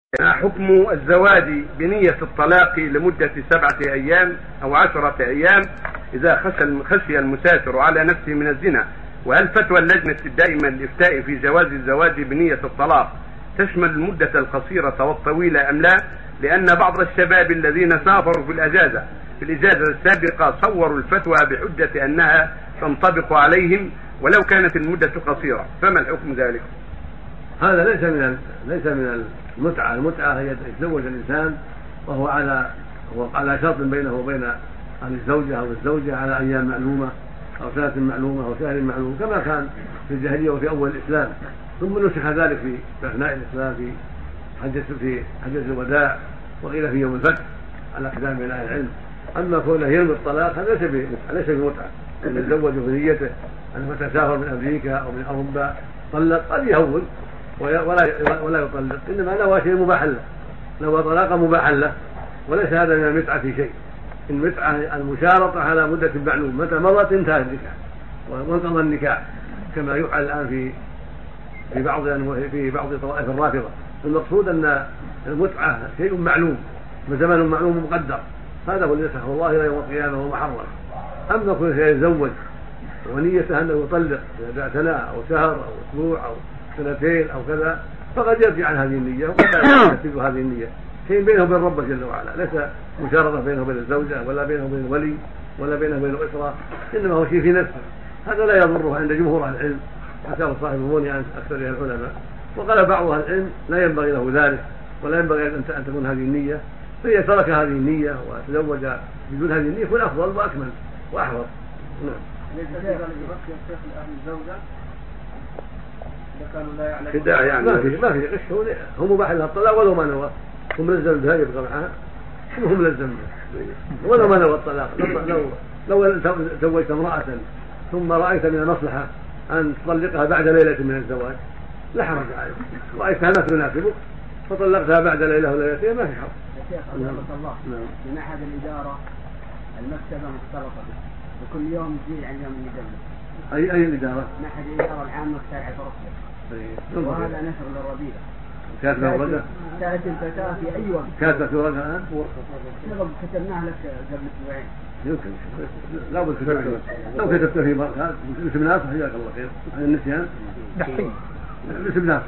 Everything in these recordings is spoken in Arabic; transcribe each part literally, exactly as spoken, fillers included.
حكم الزواج بنية الطلاق لمدة سبعة أيام أو عشرة أيام إذا خشي المسافر على نفسه من الزنا؟ وهل فتوى اللجنة الدائمة للإفتاء في جواز الزواج بنية الطلاق تشمل المدة القصيرة والطويلة أم لا؟ لأن بعض الشباب الذين سافروا في الأجازة في الإجازة السابقة صوروا الفتوى بحجة أنها تنطبق عليهم ولو كانت المدة قصيرة، فما الحكم ذلك؟ هذا ليس من ليس من المتعة. المتعة هي يتزوج الإنسان وهو على هو على شرط بينه وبين الزوجة أو الزوجة على أيام معلومة أو سنة معلومة أو شهر معلوم كما كان في الجاهلية وفي أول الإسلام، ثم نسخ ذلك في أثناء الإسلام في حجة في حجة الوداع وقيل في يوم الفتح على كلام من أهل العلم. أما كونه يرمي الطلاق هذا ليس ليس بمتعة، أن يتزوج بنيته أن متى سافر من أمريكا أو من أوروبا طلق قد يهون ولا ولا يطلق، إنما نوى شيء مباح له، نوى طلاقا مباحا له، وليس هذا من المتعة في شيء. المتعة المشارطة على مدة معلومة، متى مضت انتهى النكاح وانقضى النكاح كما يفعل الآن في في بعض في بعض طوائف الرافضة. المقصود أن المتعة شيء معلوم وزمن معلوم مقدر، هذا هو الذي يسخر الله إلى يوم القيامة ومحرم. أما كل شيء يتزوج ونيته أنه يطلق إذا سنة أو شهر أو أسبوع أو سنتين أو كذا فقد يرجع عن هذه النية وقد ينفذ هذه النية، شيء بينه وبين ربه جل وعلا، ليس مشارطة بينه وبين الزوجة ولا بينه وبين الولي ولا بينه وبين الأسرة، إنما هو شيء في نفسه. هذا لا يضره عند جمهور أهل العلم، حكاه صاحب المغني عن أكثر العلماء. وقال بعض أهل العلم لا ينبغي له ذلك ولا ينبغي أن تكون هذه النية، فإذا ترك هذه النية وتزوج بدون هذه النية يكون أفضل وأكمل وأحوط. نعم. خداع يعني ما في ما في غش، هو مباح لها الطلاق ولو ما نوى، هو ملزم بها يبقى معها، هو ملزم ولو ما نوى الطلاق. لو لو زوجت امرأة ثم رأيت من المصلحة أن تطلقها بعد ليلة من الزواج لا حرج عليك، رأيتها ما تناسبك فطلقتها بعد ليلة وليلتين ما في حرج. يا شيخ الله من أحد الإدارة المكتبة مختلطة وكل يوم يزيد عن يوم يجلس. أي أي الإدارة؟ نحن الإدارة العامة بتاعت رفض، وهذا نشر للرذيلة. كاتبة ورقة؟ كانت الفتاة في أي وقت. كاتبة ورقة الآن؟ نعم كتبناها لك قبل أسبوعين. يمكن لا بد كتبت لو كتبت في بركات اسم ناصح جزاك الله خير عن النسيان دحين اسم ناصح.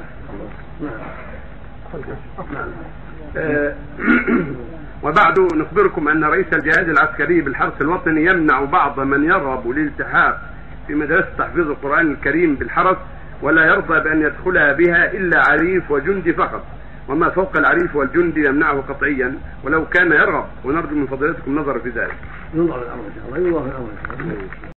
وبعد نخبركم أن رئيس الجهاز العسكري بالحرس الوطني يمنع بعض من يرغب للالتحاق في مدرسة تحفيظ القرآن الكريم بالحرس ولا يرضى بأن يدخلها بها إلا عريف وجندي فقط، وما فوق العريف والجندي يمنعه قطعيا ولو كان يرغب، ونرجو من فضيلتكم النظر في ذلك. ننظر الأمر إن شاء الله، ينظر في الأمر إن شاء الله.